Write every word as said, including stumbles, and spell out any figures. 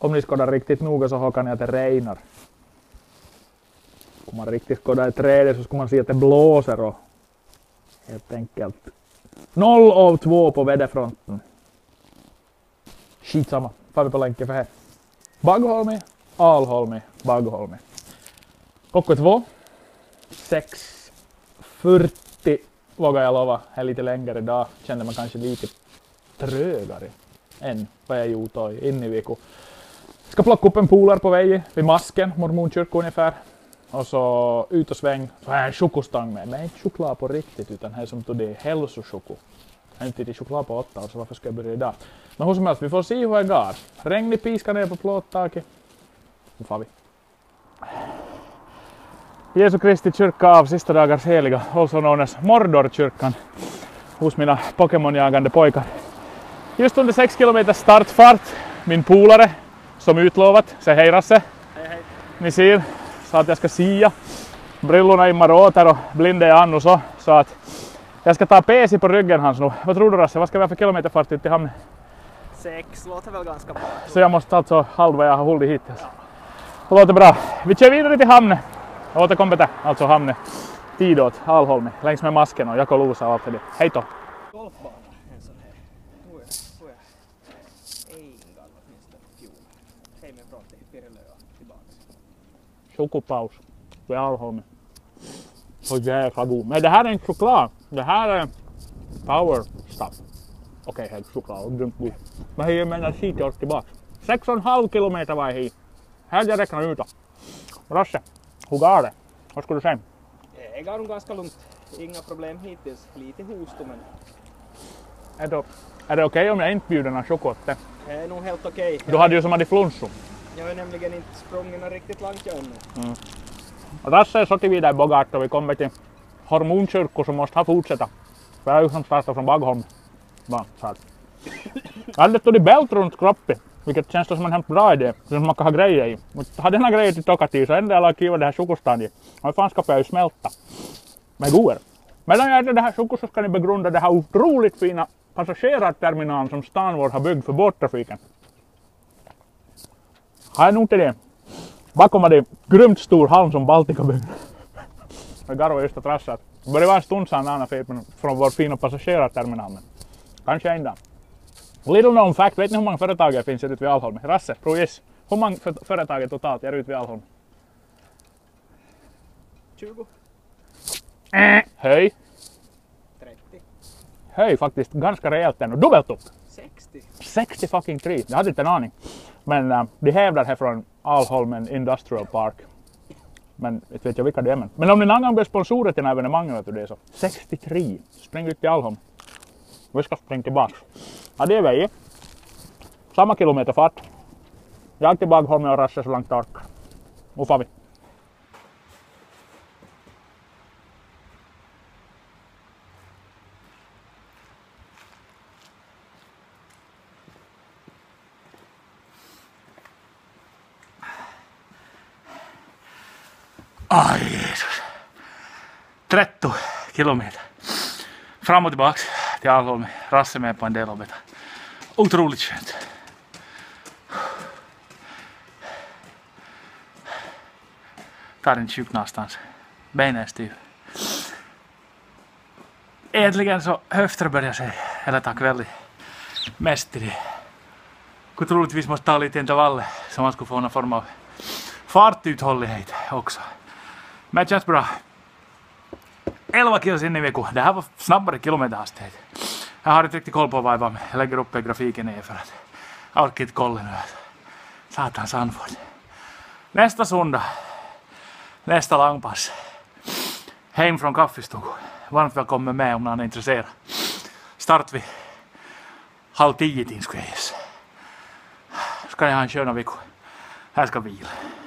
om ni skådar riktigt noga så hör ni att det regnar. Om man riktigt skådar i trädet så ska man se att det blåser och helt enkelt noll av två på väderfronten. Skitsamma, far vi på länken för här. Baggholmi, Alholmi, Baggholmi. Klockan två. sex fyrtio vågar jag lova. Är lite längre idag. Kände man kanske lite trögare än vad jag gjort då in i veckan. Ska plocka upp en polar på vägen vid masken, mormonkyrkan ungefär. Och så ut och sväng. Så har jag en chokostang med. Men inte choklad på riktigt utan här som tog det är hälsochoko. Jag har inte ätit choklad på åtta så varför ska jag börja idag? Men hur som helst, vi får se hur jag går. Regn i piska ner på plåttaket. Nu får vi. Jesu Kristi kyrka av sista dagars heliga, also known as Mordorkyrkan, hos mina Pokémon-jagande pojkar. Just under sex kilometer startfart, min polare, som utlovat, säg hej Rasse. Hej hej. Ni ser, sa att jag ska sia. Brillorna immar åter och blinde är annu så, så att jag ska ta P C på ryggen hans nu. Vad tror du Rasse, vad ska vi ha för kilometerfart ut till hamnen? Sex låter väl ganska bra. Så jag måste alltså halva jag har hållit hittills. Ja. Det låter bra. Vi kör vidare till hamnen. Jag återkommer till, alltså hamnen. Tidåt, Alholmi, längs med masken och Jakolusa och allt det. Hej då! Golfbana, en sån här. Hur är, hur är? En gång åtminstone fjol. Hej med från till Pirilö och tillbaks. Chokopaus vid Alholmi. Så jäkla god. Men det här är inte choklad. Det här är power stuff. Okej, helt choklad och grymt god. Men jag menar hit och tillbaks. sex och en halv kilometer var jag hit. Här jag räknar ut då. Rasse, hur går det? Vad ska du säga? Det går nog ganska lugnt. Inga problem hittills. Lite hosto men... Är det, är det okej okay om jag inte bjuder någon chokotte? Det är nog helt okej. Du hade ju som hade flunsu. Jag har nämligen inte sprungit riktigt långt ännu. Mm. Rasse är så till vidare bogart och vi kommer till hormonkyrkor som måste ha fortsätta. För jag har ju som startat från Baggholm. Bara så här. Jag hade stått i bält runt kroppen. Vilket känns som en helt bra idé. Som man kan ha grejer i. Mutta hade den här grejer till Tokati så enda jag la kiva det här chokostan i. Och fan ska jag ju smälta. Men god är det. Medan jag äter det här chokos så ska ni begrunda det här otroligt fina passagerarterminalen som Stanvård har byggt för båttrafiken. Har jag nog inte det. Bakom var det grymt stor halm som Baltika byggde. Jag garvar just att Rasse att det började vara en stund sedan Anna från vår fina passagerarterminal. Kanske en dag. Little known fact, vet ni hur många företag det finns ute vid Alholmi? Rasse, prov gissa. Hur många företag totalt är ute vid Alholmi? tjugo. Äh. Höj. trettio. Höj faktiskt ganska rejält ännu. Dubbelt upp. sextio. sextio fucking tre. Jag hade inte en aning. Men uh, de hävdar här från Alholmen Industrial Park. Men inte vet jag vilka det är. Men, men om ni någon gång blir sponsorer till den här evenemangen vet du det så. sextiotre. Spring ut till Alholm. Vi ska springa tillbaka. Ja, det är vägen. Samma kilometerfart. Jag till Baggholm och Rasse så långt det orkar. Nu får vi. Aj Jesus. tretton kilometer. Fram och tillbaks till Alholmi. Rasse med på en del av det. Otroligt skönt. Tar inte sjuk någonstans. Benen är styr. Äntligen så höfter börjar sig. Eller tack väldigt. Mest till det. Kun troligtvis måste ta lite intervaller. Så man skulle få någon form av fartuthållighet också. Men det känns bra. elva kilos in i veckan. Det här var snabbare kilometerhastighet. Jag har inte riktigt koll på vad jag var med. Jag lägger upp grafiken ner för att jag orkar inte kolla nu. Satans anfall. Nästa söndag. Nästa långpass. Hem från kaffestugan. Varmt välkommen med om någon är intresserad. Start vid halv tio till skulle jag gissa. Ska jag ha en skön vecka. Här ska vila.